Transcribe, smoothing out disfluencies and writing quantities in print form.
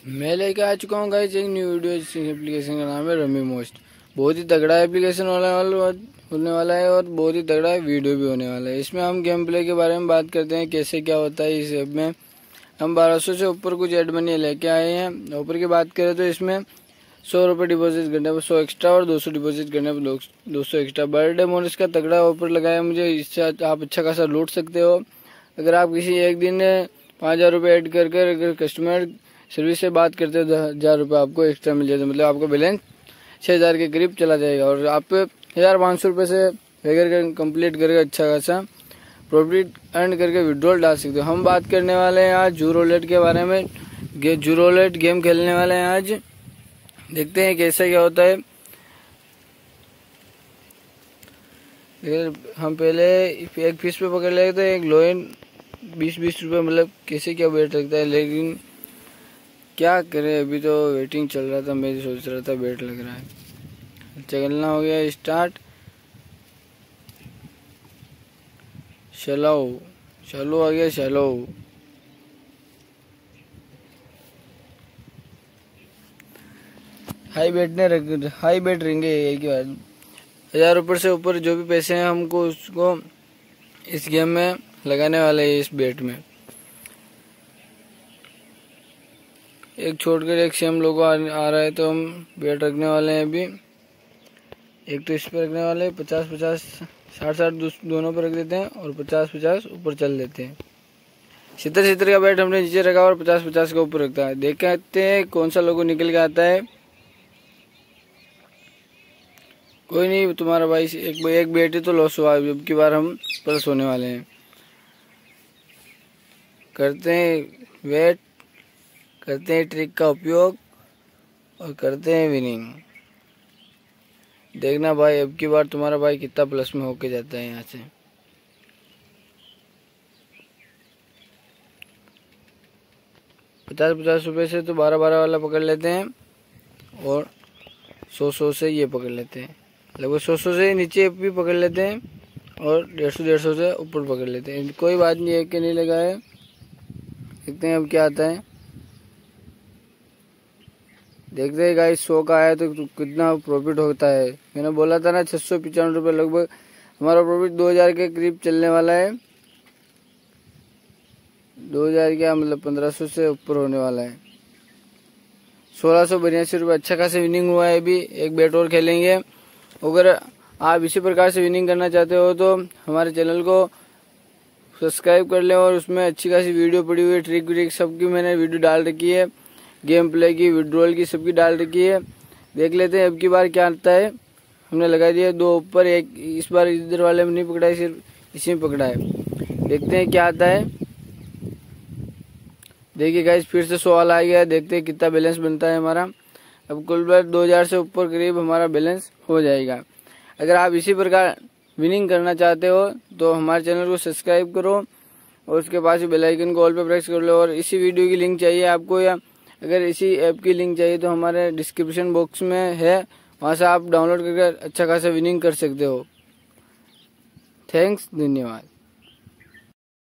मैं लेके आ चुका हूँ गाइस एक न्यू वीडियो। इस एप्लीकेशन का नाम है रमी मोस्ट। बहुत ही तगड़ा एप्लीकेशन होने वाला है और बहुत ही तगड़ा वीडियो भी होने वाला है। इसमें हम गेम प्ले के बारे में बात करते हैं, कैसे क्या होता है। इस ऐप में हम 1200 से ऊपर कुछ एड मनी लेके आए हैं। ऊपर की बात करें तो इसमें 100 रुपये डिपॉजिट करने पर 100 एक्स्ट्रा और 200 डिपॉजिट करने पर 200 एक्स्ट्रा। बर्थडे बोनस का तगड़ा ऑफर लगाया मुझे, इससे आप अच्छा खासा लूट सकते हो। अगर आप किसी एक दिन 5000 रुपये ऐड कर अगर कस्टमर सर्विस से बात करते हो 1000 रुपये आपको एक्स्ट्रा मिल जाता है। मतलब आपका बैलेंस 6000 के करीब चला जाएगा और आप 1500 रुपये से अगर कंप्लीट करके अच्छा खासा प्रॉफिट अर्न करके विड्रॉल डाल सकते हो। हम बात करने वाले हैं आज जू रोलेट के बारे में। जू रोलेट गेम खेलने वाले हैं आज, देखते हैं कैसा क्या होता है। हम पहले एक फिश पे पकड़ लेते हैं, एक लोइन 20-20 रुपये। मतलब कैसे क्या बेट लगता है, लेकिन क्या करें, अभी तो वेटिंग चल रहा था। मैं सोच रहा था बेट लग रहा है। चलना हो गया स्टार्ट। चलो आ गया चलो। हाई बेट रहेंगे एक ही बार। 1000 रुपये से ऊपर जो भी पैसे हैं हमको उसको इस गेम में लगाने वाले हैं। इस बेट में एक छोड़कर एक सेम लोगो आ रहा है, तो हम बेट रखने वाले हैं अभी। एक तो इस पर रखने वाले 50-50 60-60 दोनों पर रख देते हैं और 50-50 ऊपर चल देते हैं। 70-70 का बेट हमने नीचे रखा और 50-50 का ऊपर रखता है। देखते हैं कौन सा लोगो निकल के आता है। कोई नहीं, तुम्हारा भाई एक बेट ही तो लॉस हुआ। अब की बार हम प्लस होने वाले हैं। करते हैं वेट, करते हैं ट्रिक का उपयोग और करते हैं विनिंग। देखना भाई अब की बार तुम्हारा भाई कितना प्लस में होके जाता है। यहाँ से 50-50 रुपये से तो 12-12 वाला पकड़ लेते हैं और 100-100 से ये पकड़ लेते हैं। लगभग 100 से नीचे भी पकड़ लेते हैं और 150 से ऊपर पकड़ लेते हैं। कोई बात नहीं, एक के नहीं लगा है। देखते हैं अब क्या आता है। देखते हैं गाइस 100 का आया तो कितना प्रॉफिट होता है। मैंने बोला था ना 695 रुपये लगभग हमारा प्रॉफिट 2000 के करीब चलने वाला है। 2000 क्या मतलब 1500 से ऊपर होने वाला है। 1682 रुपये अच्छा खासा विनिंग हुआ है। अभी एक बेट और खेलेंगे। अगर आप इसी प्रकार से विनिंग करना चाहते हो तो हमारे चैनल को सब्सक्राइब कर लें और उसमें अच्छी खासी वीडियो पड़ी हुई है। ट्रिक सबकी मैंने वीडियो डाल रखी है, गेम प्ले की, विड्रॉल की, सबकी डाल रखी है। देख लेते हैं अब की बार क्या आता है। हमने लगा दिया 2 ऊपर, एक इस बार इधर वाले में नहीं पकड़ा है, सिर्फ इसी में पकड़ा है। देखते हैं क्या आता है। देखिए गाइस फिर से 100 वाला आ गया है। देखते हैं कितना बैलेंस बनता है हमारा। अब कुल बार 2000 से ऊपर करीब हमारा बैलेंस हो जाएगा। अगर आप इसी प्रकार विनिंग करना चाहते हो तो हमारे चैनल को सब्सक्राइब करो और उसके पास ही बेल आइकन को ऑल पे प्रेस कर लो। और इसी वीडियो की लिंक चाहिए आपको या अगर इसी ऐप की लिंक चाहिए तो हमारे डिस्क्रिप्शन बॉक्स में है, वहाँ से आप डाउनलोड करके अच्छा खासा विनिंग कर सकते हो। थैंक्स, धन्यवाद।